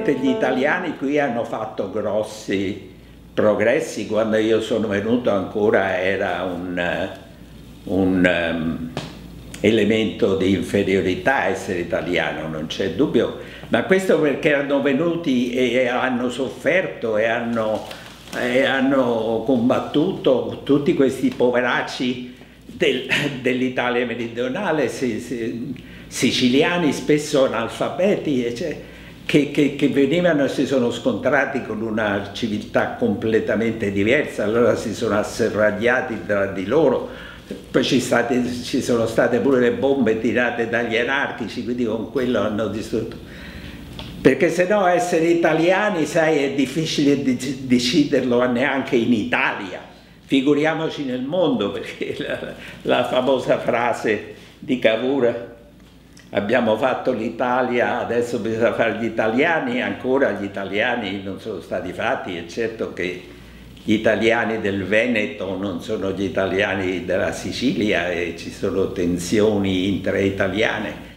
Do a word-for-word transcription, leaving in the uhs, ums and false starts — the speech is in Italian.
Senti, gli italiani qui hanno fatto grossi progressi. Quando io sono venuto ancora era un, un um, elemento di inferiorità essere italiano, non c'è dubbio, ma questo perché erano venuti e hanno sofferto e hanno, e hanno combattuto tutti questi poveracci del, dell'Italia meridionale, si, si, siciliani spesso analfabeti, eccetera. Che, che, che venivano e si sono scontrati con una civiltà completamente diversa, allora si sono asserragliati tra di loro, poi ci, state, ci sono state pure le bombe tirate dagli anarchici, quindi con quello hanno distrutto. Perché se no essere italiani, sai, è difficile deciderlo neanche in Italia, figuriamoci nel mondo, perché la, la famosa frase di Cavour, abbiamo fatto l'Italia, adesso bisogna fare gli italiani, ancora gli italiani non sono stati fatti. È certo che gli italiani del Veneto non sono gli italiani della Sicilia e ci sono tensioni intraitaliane,